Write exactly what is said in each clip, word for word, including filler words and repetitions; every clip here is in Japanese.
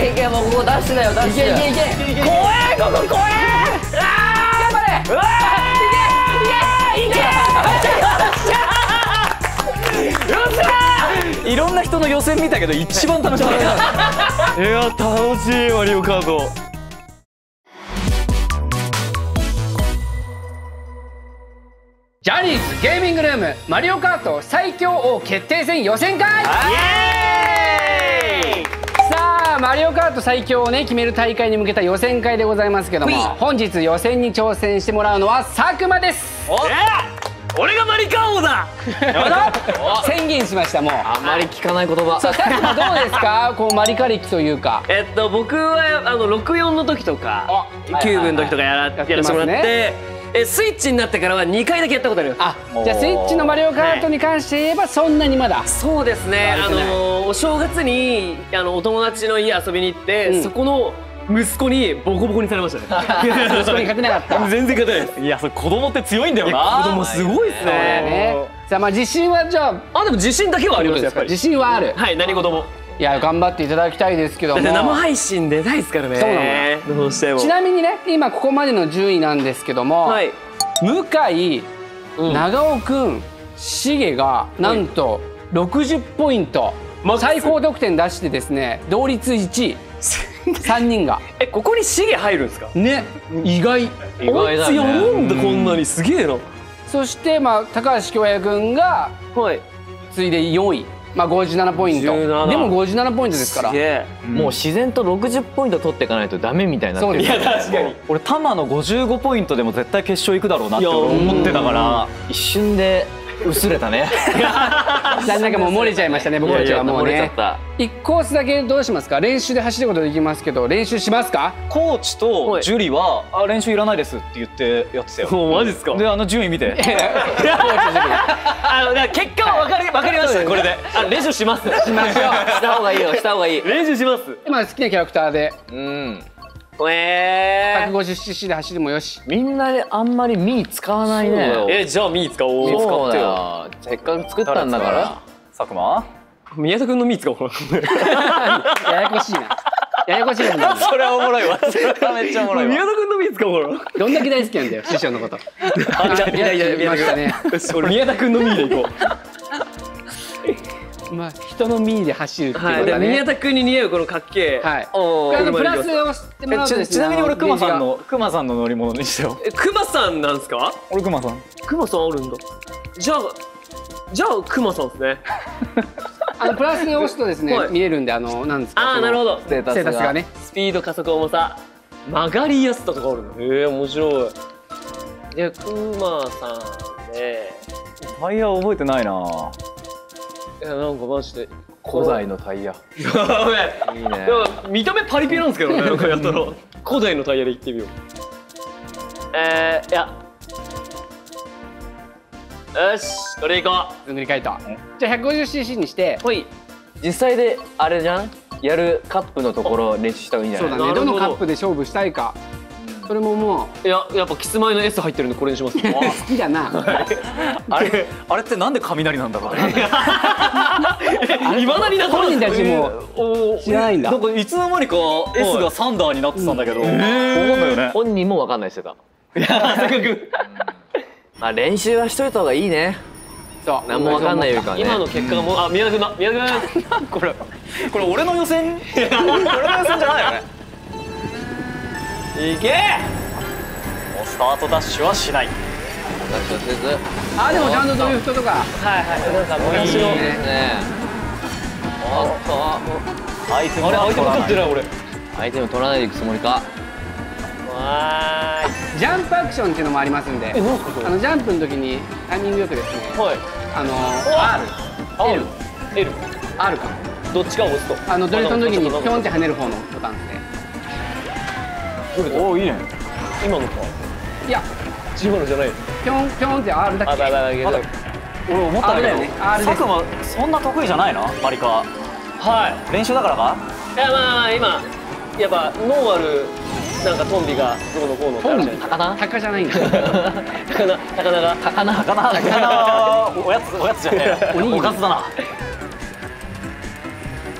いけ、もうここダッシュだよ、ダッシュ。いけいけいけ。怖え、ここ怖え。ああ、頑張れ。うわー、いけいけいけ。よっしゃー。 いろんな人の予選見たけど一番楽しかった。いや楽しいマリオカート。 ジャニーズゲーミングルームマリオカート最強王決定戦予選会。イエーイ。さあマリオカート最強をね決める大会に向けた予選会でございますけども、本日予選に挑戦してもらうのは佐久間です。 俺がマリカ王だ。 宣言しました。もうあんまり聞かない言葉。 さあ佐久間どうですか、こうマリカ歴というか。 えっと僕はあのろくよんの時とかきゅうぶの時とかやらやらせてもらって、えスイッチになってからはにかいだけやったことある。 あ、じゃあスイッチのマリオカートに関して言えばそんなにまだ。 そうですね。あのお正月にあのお友達の家遊びに行って、そこの息子にボコボコにされましたね。 息子に勝てなかった。 全然勝てないです。 いやそれ子供って強いんだよな。 子供すごいですね。 さあまあ自信はじゃあ。 あでも自信だけはありますやっぱり。 自信はある。 はい、何事も。 いや頑張っていただきたいですけども。 だって生配信出ないですからね。 そうなの。 どうしても。 ちなみにね今ここまでの順位なんですけども、はい、向井、長尾くん、しげがなんとろくじゅうポイント、最高得点出してですね同率いちい。さんにんがえここにしげ入るんですかね。意外。 意外だね。 やるんだこんなに。すげえな。 そしてまあ高橋恭平くんが次いでよんい、まあごじゅうななポイント。でもごじゅうななポイントですから。 もう自然とろくじゅうポイント取っていかないとダメみたいになってる。 いや確かに。 俺タマのごじゅうごポイントでも絶対決勝行くだろうなって思ってたから、 一瞬で薄れたね。 なんかもう漏れちゃいましたね僕たちはもうね。いちコースだけどうしますか。練習で走ることできますけど練習しますか。 コーチとジュリは「あ練習いらないです」って言ってやってたよ。 マジっすか。 であの順位見て。 あの結果は分かり分かりました。これであ練習します。 しましょう。 した方がいいよ、した方がいい。 練習します。 今好きなキャラクターでうん。 ええ。 ひゃくごじゅうシーシー で走るもよし。 みんなであんまりミー使わないね。 えじゃあミー使おう。 そうだよ。せっかく作ったんだから。 佐久間。 宮田君のミー使おう。 ややこしいな。ややこしいな。 それはおもろいわ。それはめっちゃおもろいわ。 宮田君のミー使おう。 どんだけ大好きなんだよ師匠のこと。 いやいやいや宮田君。俺宮田君のミーで行こう。 まあ人のミーで走るっていうことだね。 宮田君に似合うこのかっけえ。 はい。これプラスをしてもらうとですね。 ちなみに俺クマさんのクマさんの乗り物にしたよ。 えクマさんなんですか。 俺クマさん。 クマさんあるんだ。じゃあじゃあクマさんですね。 あのプラスで押すとですね見れるんであのなんですか。 ああなるほど。 ステータスがね。 スピード加速重さ曲がりやすさとかあるの。へえ面白い。でクマさんでタイヤ覚えてないな。 いやなんかマジで古代のタイヤ。 いいね。見た目パリピなんですけどね。なんかやったら古代のタイヤで行ってみよう。えーいやよしこれ行こう。 ずんぐり返った。じゃあ ひゃくごじゅうシーシー にしてほい。 実際であれじゃん。やるカップのところ練習した方がいいんじゃない。 そうだね。どのカップで勝負したいか。それももういややっぱキスマイの エス 入ってるんでこれにします。 好きだな。 あれあれってなんで雷なんだろうね。 いまだに本人たちも知らないんだ。 なんかいつの間にか エス がサンダーになってたんだけど。わかんないよね。 本人もわかんないしてた。 いやせっかく。 まあ練習はしといた方がいいね。そう。何もわかんないよりかね。 今の結果がもうあ宮田君だ宮田君。 これこれ俺の予選。俺の予選じゃないよね。 いけ。 もうスタートダッシュはしない。 あでもちゃんとドリフトとか。 はいはい。なんか昔のね。 おっと。 アイテムあれアイテム取ってない俺。 アイテム取らないでいくつもりか。 わーい。 ジャンプアクションっていうのもありますんで。あのジャンプの時にタイミングよくですね。はい。あの アール、エル、 エル、 アールか。 どっちかを押すと。 あのドリフトの時にピョンって跳ねる方のボタンですね。 おおいいね。 今のか。いや今のじゃない。 ピョンピョンって アール だっけ。 あだだだけど。 俺思ったんだけど佐久間そんな得意じゃないなマリカ。 はい。 練習だからか。 いやまあ今やっぱノーマルなんかトンビがどうのこうのってあるじゃないですか。 高菜高じゃないんだ。 高菜高菜が高菜高菜高菜おやつおやつじゃねえよ。おかずだな。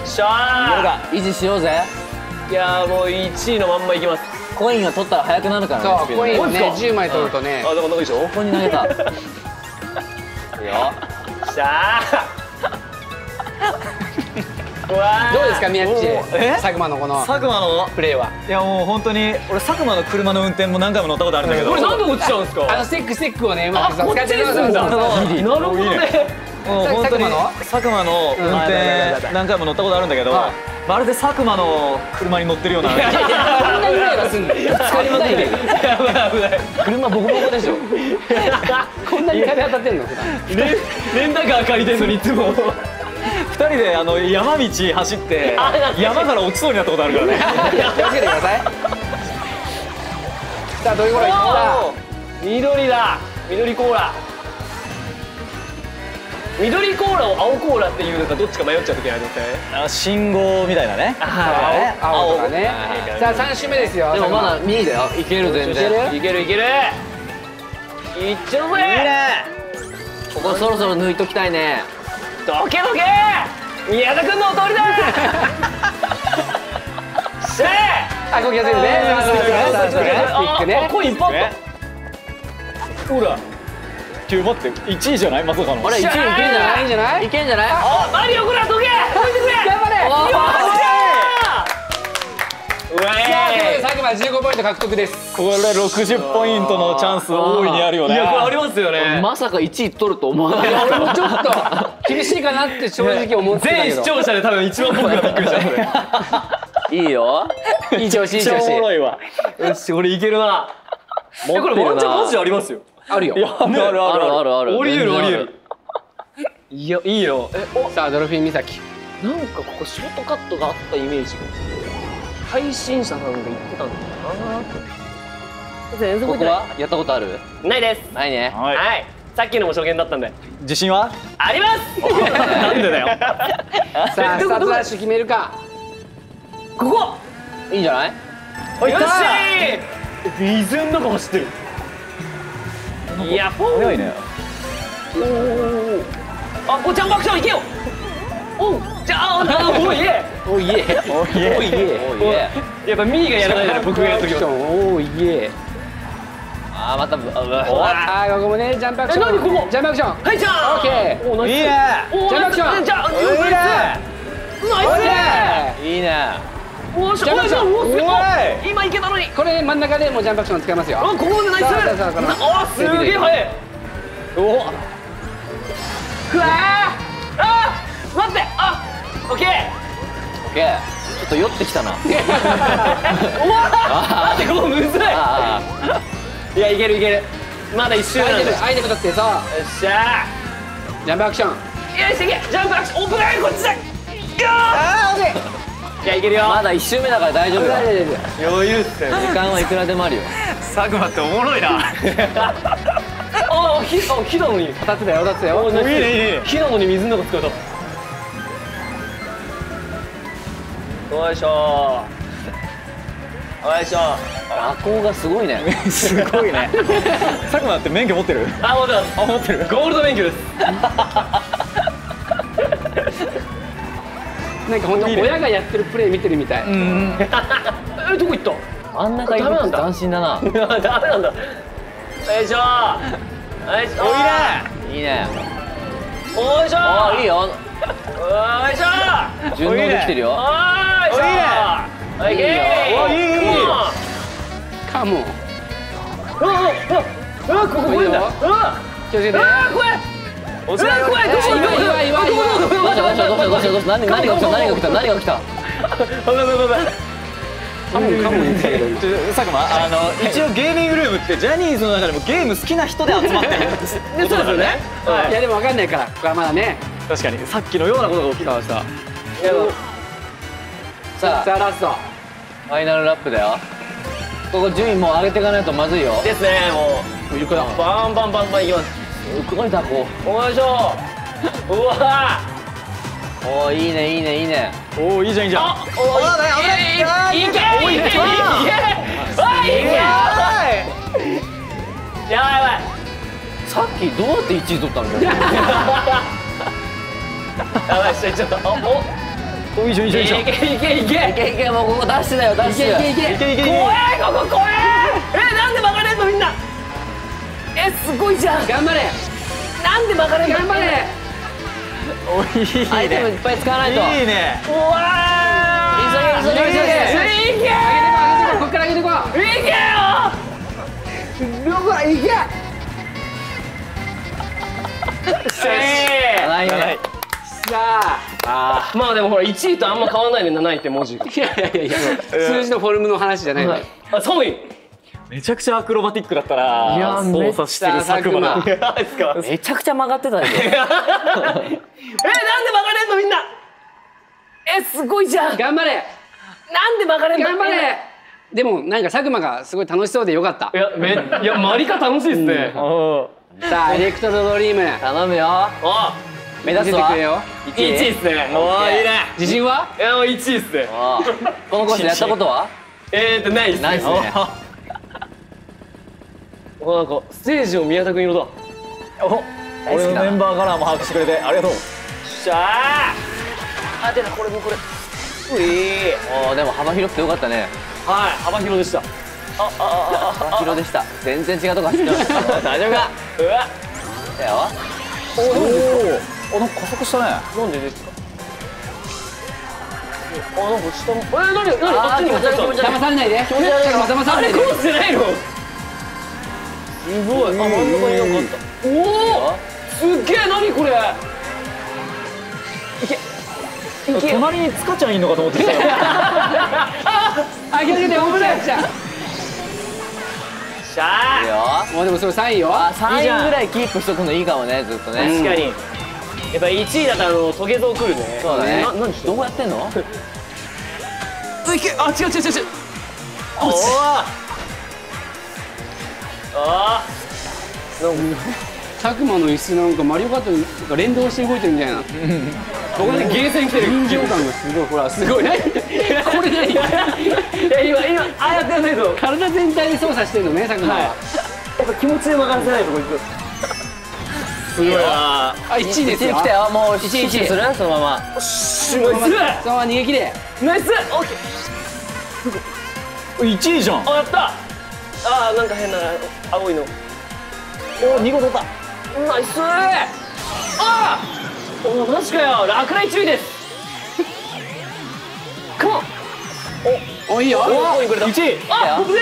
しゃ維持しようぜ。 ー。いやーもういちいのまんまいきます。 コインを取ったら速くなるからね。 そうコインをねじゅうまい取るとね。 あ、だからいいでしょ。 ここに投げた。いいよ。 しゃー。うわー。 どうですか宮地え佐久間のこの佐久間のプレーは。 いやもう本当に俺佐久間の車の運転も何回も乗ったことあるんだけど、 これなんで落ちちゃうんですか。 あのステックステックをねうまくさこっちにするんだ。なるほどね。 もう本当に佐久間の佐久間の運転何回も乗ったことあるんだけど、 はいまるで佐久間の車に乗ってるような。 こんなにイライラすんの。 使いまくってる。車ボコボコでしょ。 こんなに壁当たってんの普段。 レレンタカー借りてんのにいつも。 二人であの山道走って山から落ちそうになったことあるからね。 気をつけてください。さあどういう頃いった緑だ。緑コーラ。緑コーラを青コーラっていうのかどっちか迷っちゃう時ありますね。 あ信号みたいなね。 は青とかね。さあさん周目ですよ。 でもまだにいだよ。いける全然。 い。いけるいける。いっちゃうぜ。 いいね。 ここそろそろ抜いときたいね。 どけどけ。宮田君のお通りだ。しゃあここ気をつけてね。さあスティックね。さあスティックね。 コインいっぱいあった。ほら。 ちょ待っていちいじゃないまさかの。 あれいけんじゃないいいんじゃない。 いけんじゃない。 あ、マリオこらどけ。どいてくれ。 頑張れ。 よっしゃー。うわさあということでー。 佐久間じゅうごポイント獲得です。 これろくじゅうポイントのチャンス大いにあるよね。 いやこれありますよね。 まさかいちい取ると思わなかっ俺もちょっと厳しいかなって正直思ってたけど。 全視聴者で多分一番僕がびっくりしたこれ。 た。いいよ。 いい調子いい調超おもろ子。 いわ。 よし、俺いけるな。え、これワンチャンマジでありますよ。 あるよ。 いやあるあるああるるあるある。 降りる降り全然ある。いや、いいよ。え、お、 さあドルフィン岬。 なんかここショートカットがあったイメージが。配信者さんが言ってたんだな。全然ここはやったことある？ ないです。 ないね。 はい。 はい。さっきのも初見だったんで。 自信は？ ありますなんでだよ。 さあスタートダッシュ決めるか。 ここいいんじゃない？ よしー水の中走ってる。いや、フォー早いね。 あ、おジャンプアクションいけよ。おう、じゃあ、あ、おいえ。 おいえ。 おいえ。 おいえ。 おいえ。 やっぱミーがやらないなら僕がやるときは。 おいえ。 あーまたぶあうわあーここもねジャンプアクション。 え何ここジャンプアクション。 はい、じゃあ。 オッケーお、ナイス。 いいね。 お、 ジャンプアクションじゃあ、 いいね。 ナイスね。 いいね。 おし、 ジャンプアクションお、すごいおい。 今いけたのに。 これ真ん中でもうジャンプアクション使いますよ。 あ、ここまでナイス。 さあさあさあこのあ、すげえ速い。お。うわあ。あ、待って。あ、オッケー。 オッケー。ちょっと酔ってきたな。 うわ待って、ここむずい。 あいや、いけるいける。まだ一周アイなんで。よテムアイテム取ってさっしゃジャンプアクション。 ー。よし、いけ。ジャンプアクション。オープンこっちだ。 あーオッケー。 いや、いけるよ。 あ。まだ一周目だから大丈夫だ。 大丈夫大丈余裕っすよ。 時間はいくらでもあるよ。 佐久間っておもろいな。 あ、火、あ、火なのに。 夫。二つだよ二つだよ。 お、ナイス。 いいねいいね。 火なのに水の中使えた。よいしょー。よいしょー。 蛇行がすごいね。 すごいね。佐久間って免許持ってる？ あ、持ってます。 あ持ってる。 ゴールド免許です。 なんか本当親がやってるプレイ見てるみたい。 うん。 え、どこ行ったあんな回復って斬新だな。 ダメなんだ。よいしょー。よいしょー。 いいね。 おいしょー。 あいいよ。 よいしょー。 順応できてるよ。 おーいしょー。 おいいねはい、 おいいいいいいカモン。 うわうわうわ、ここ怖いんだ。うわ気をつけて。 うわ怖い。うわ怖い。どうしよう。 岩岩岩岩。 どうしたどうしたどうしたどうしたどうした何何が起きた何が起きた何が起きた。 ごめんごめんごめん。 カモンカモン言ってたけど今。 ちょ佐久間あの一応ゲーミングルームってジャニーズの中でもゲーム好きな人で集まってるんです。 でそうですよね。 いやでもわかんないからここはまだね。 確かにさっきのようなことが起きたわさ。 さあさあラスト。 ファイナルラップだよ。ここ順位もう上げていかないとまずいよ。 ですね、もう。 イルカだ。 バンバンバンバンいきます。 すごいだこおいしょ。うわう。おーいいねいいねいいね。 おおいいじゃんいいじゃん。 あ、おい、いけいけいけいけあ、いけやばいやばい。 さっきどうやっていちい取ったの？ やばい、しちゃった。あ、お、 おいいじゃんいいじゃんいいじゃん。 いけいけいけいけいけ、もうここダッシュだよダッシュ。 いけいけいけいけいけいけ。 怖えここ怖ええなんで曲がれんのみんな。えすごいじゃん。 頑張れなんで曲がれんの。 頑張れ。 おいいね。 アイテムいっぱい使わないと。 いいね。 うわー急げ急げ急げ。 いけ上げてこうこっから上げてこう。 いけよどこいけ。 えないね。 さあーまあでもほらいちいとあんま変わんないねなないって文字が。 いやいやいやいや数字のフォルムの話じゃないのよ。 あさんいめちゃくちゃアクロバティックだったな。 いや操作してる佐久間が。 めっですか。 めちゃくちゃ曲がってたよ。 えなんで曲がれんのみんな。えすごいじゃん。 頑張れなんで曲がれんの。 頑張れ。でもなんか佐久間がすごい楽しそうでよかったい。やめいやマリカ楽しいですね。 さあエレクトロドリーム頼むよ。 あ目指すわ。 見せてくれよ。 いちいですね。 おーいいね。 自信は？ いやもういちいですね。 ああこのコースでやったことは？ えーとないですね。 ないですね。 おなんかステージを宮田君色だ。 お俺のメンバーカラーも把握してくれてありがとう。 しゃーあ出たこれもこれういおおでも幅広くてよかったね。 はい幅広でした。あああ幅広でした。全然違うとこ走ってました。大丈夫か？ うわ来たよ。 おおおなんか加速したね。 なんでですか。あなんか下もえー、何何あっちにも気持ち悪い気持ち悪い騙されないで。 気持ち悪い佐久間騙さあれれないで。 コースじゃないの。すごいあ真ん中になんかあった。おおすっげえ何これ。いけいけ隣に塚ちゃんいんのかと思ってたよ。 あ気をつけて危ない。 しゃいいーよ。 もうでもそれさんいよ。 あさんいぐらいキープしとくのいいかもねずっとね。 確かにやっぱいちいだとあのトゲゾウ来るね。 そうだねな何してんの。 どうやってんの？ いけあ違う違う違う違う。 おお。 あ佐久間の椅子なんかマリオカートに連動して動いてるみたいな。 あここでゲーセン来てる。 臨場感がすごい。ほらすごい。何これ何？ いや今今ああやってやんないと体全体で操作してるのね佐久間は。 やっぱ気持ちで曲がらせないとこいく。 すごいな。 あいちいですよ。 いちい来たよ。もういちいちいちするそのまま。 シュナイそのままそのまま逃げ切れ。 スナイスオッケー。 いちいじゃん。 あやった。あーなんか変な青いの。 お見事だ。 ナイスー。あーおマジかよ落雷注意です。カモン。 おいいよ。 おいこれだ。 いちい。 あ僕ね。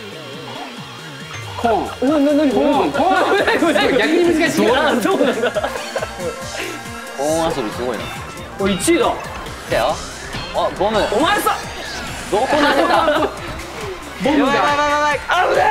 コーン。 なななにコーン。コーン。逆に難しい。 あそうなんだ。 コーン遊びすごいな。 おいちいだ。 来たよ。あゴム。 お前さどこ投げた？ ボムが。 あぶね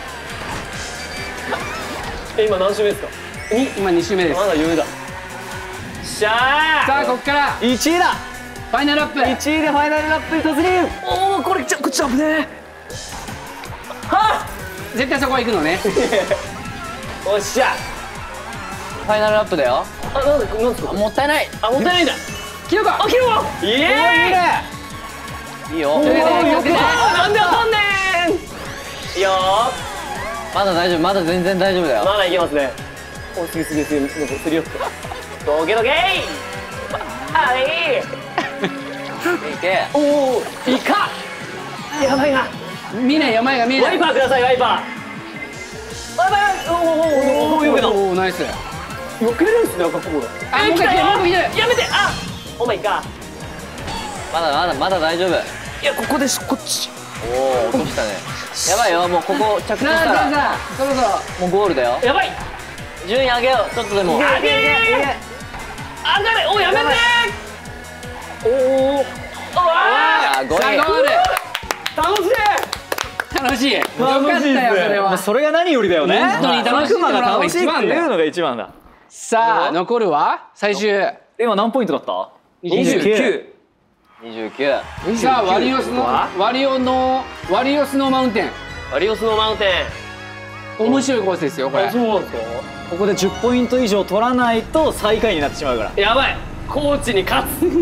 え。え今何周目ですか。に今に周目です。 まだ余裕だ。しゃー。 さあこっからいちいだ。 ファイナルラップ。 いちいでファイナルラップに突入。 おおこれちょこっち危ねえ。は絶対そこは行くのね。 っおっしゃ。 ファイナルラップだよ。 あなんでなんですか。 あもったいない。 あもったいないんだ。 切ろうか。 あ切ろう。イエーイ。 いいよ。 おーよくねあーなんで当たんねん。いいよまだ大丈夫。まだ全然大丈夫だー。 よ。 まだいけますね。おすげえすげえすげえなんかすり寄って。どけどけー。あいい。 いけ。 おおイカ。やばいな。 見ないよ前が見えない。 ワイパーくださいワイパー。ワイパー。おおおおおおよけた。 おおナイス。 よけれるんですね赤ここが。 あもう一回来てもう一回来て。 やめてあ。お前か。 まだまだまだ大丈夫。 いやここでしこっち。 おお落としたね。やばいよ。もうここ着地したさあさあらさあそろそろ。 もうゴールだよ。 やばい。 順位上げよう。ちょっとでも。 あげー。上がれおやめてー。おお。うわあごい。 さあゴール。 楽しい。 楽しい。よかったよそれもうは。 それが何よりだよね。 本当に楽しんでもらうのが一番だよ。 佐久間が楽しいっていうのが一番だ。 さあ残るは最終。 今何ポイントだった？ にじゅうきゅう。 にじゅうきゅう。 さあワリオスのワリオのワリオスのマウンテン。 ワリオスのマウンテ面白いコースですよこン。 れ。 あそうなんですか。 ここでじゅっポイント以上取らないと最下位になってしまうから。 やばい。コーチに勝つ。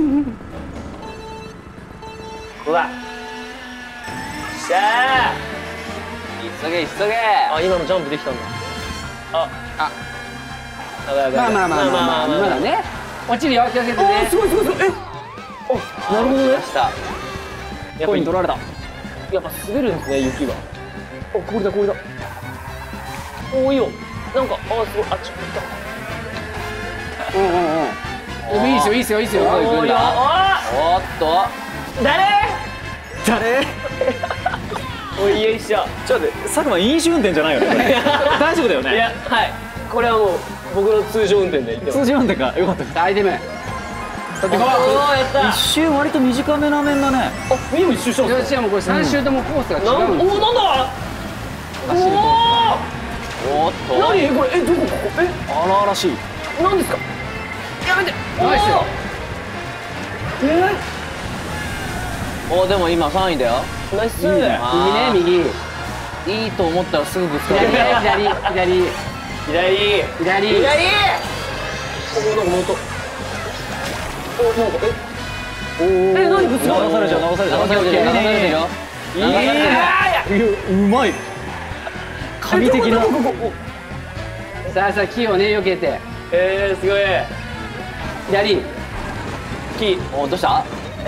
ここだ。しゃ急げ急げ。 あ。あ今のジャンプできたんだ。ああやばいやばいまあまあまあまあまあまだね。落ちるよ気をつけてね。 すごいすごいすごい。えなるほどね。 コイン取られた。 やっぱ滑るんですね、雪が。お、氷だ氷だ。おお、いいよ。なんか、あ、すごい、あっち行った。 うんうんうん。いいですよいいですよいいですよ。 おー、いいよ。 おっと誰？ 誰？ おい、よいしょ。 ちょっと待って、佐久間飲酒運転じゃないよね。大丈夫だよね。 いや、はい。これはもう僕の通常運転で行ってます。 通常運転か。よかった。 アイテム。 おお、やった一。周割と短めな面だね。 あ、みーも一周したんですか？ よし、じゃあもうこれさん周ともコースが違なんうんですよ。 おお、なんだ？ 走るとおっとおお、何これ？え、どこここ？え、 荒々しい。 なんですか？やめて。 ナイスよ。 えおでも今さんいだよ。 ー、ナイス。 右ね右。 いいと思ったらすぐぶつかる。 左ね左左左。 左。 左。お、なんか元。お、なんかえ。え、何ぶつかる？ 流されちゃう流されちゃう。 流されてるよ流されてるよ。 いいね。 うまい。神的な。 さあさあ木をね避けてえー、すごい。 左。 木。 おどうした？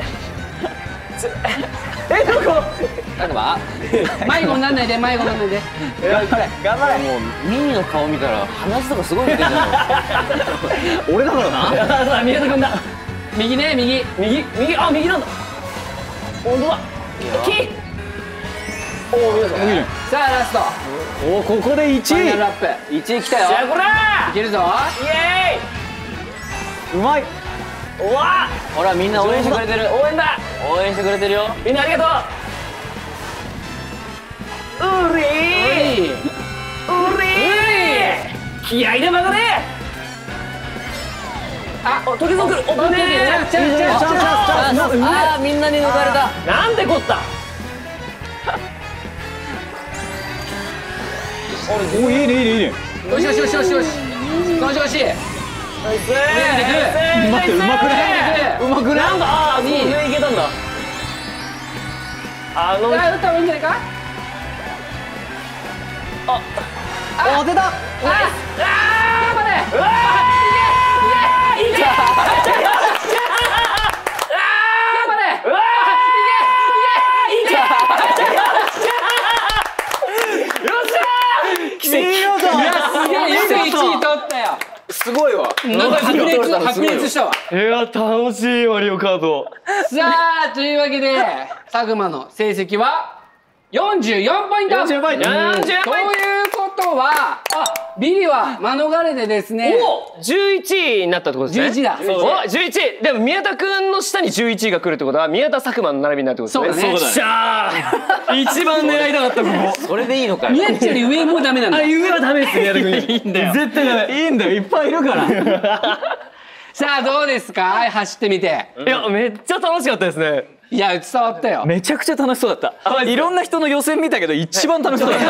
え、どこ？ 佐久間？ 迷子になんないで迷子になんないで。 頑張れ。頑張れ。 もうミニの顔見たら鼻血とかすごい出てるじゃん。 俺だからな。 あ、宮田君だ。 右ね右。 右、右、あ、右なんだ。本当だ。木。おお、皆さん。 さあラスト。 おここでいちい。 ファイナルラップ。 いちい来たよ。 じゃあ、こらいけるぞ。 ー。イエーイ。 うまい。 おわ。 ほらみんな応援してくれてる。 応援だ。 応援してくれてるよ。 みんなありがとう。うりー。 いい。 うりー。気合いで曲がれ。あ、お、時々来る。お、ぶねー。 チャンスチャンスチャンスチャンス。 ああみんなに抜かれた。 なんでこった。 おいいねいいねいいね。 よしよしよしよしよし。調子よし。 ナイス。 待ってうまくね。 うまくなんだ、あー、 いい上行けたんだ。あの、 あ打った方がいいんじゃないか。 お出た。 あ頑張れ。 うわー、いけいけいけ。 頑張れ。 うわー、いけいけ。よっしゃー。 奇跡。 いやすげえよくいちい取ったよ。 すごいわ。 なんか白熱白熱したわ。 いや、楽しいマリオカート。 さあというわけで佐久間の成績はよんじゅうよんポイント。 よんじゅうよんポイント。 ということはあビリは免れてですね。 お、じゅういちいになったってことですね。 じゅういちだ。 お、じゅういちい。でも宮田くんの下にじゅういちいが来るってことは宮田佐久間の並びになるってことですね。 そうだね。 よっしゃー。一番狙いたかったここ。 それでいいのかよ。 宮地より上もダメなんだ。 あ、上はダメです宮田くん。いいんだよ。絶対ダメ。 いいんだよいっぱいいるから。 さあどうですか走ってみて。 いや、めっちゃ楽しかったですね。 いや伝わったよ。 めちゃくちゃ楽しそうだった。いろんな人の予選見たけど一番楽しそうだった。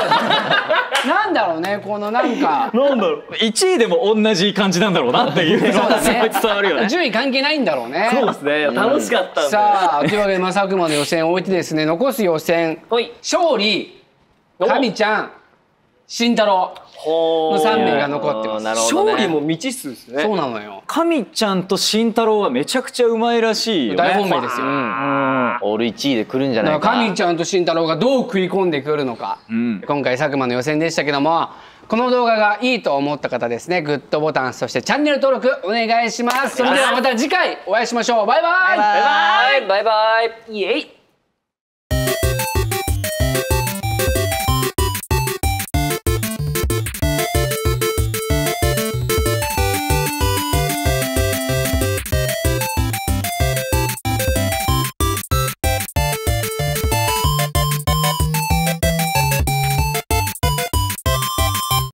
なんだろうねこのなんか。 なんだろう。いちいでも同じ感じなんだろうなっていうのがすごい伝わるよね。 順位関係ないんだろうね。 そうですね。楽しかったんで。 さあというわけでまあ佐久間の予選を終えてですね残す予選はい勝利神ちゃん慎太郎のさんめいが残ってます。 なるほどね。 勝利も未知数ですね。 そうなのよ。 神ちゃんと慎太郎はめちゃくちゃうまいらしいよね。 大本命ですよ。 オールいちいで来るんじゃだからないかな。 神ちゃんと慎太郎がどう食い込んでくるのか、 ん今回佐久間の予選でしたけどもこの動画がいいと思った方ですねグッドボタンそしてチャンネル登録お願いします。それではまた次回お会いしましょう。バイバイ。 バイバイバイバイ。 イエイ。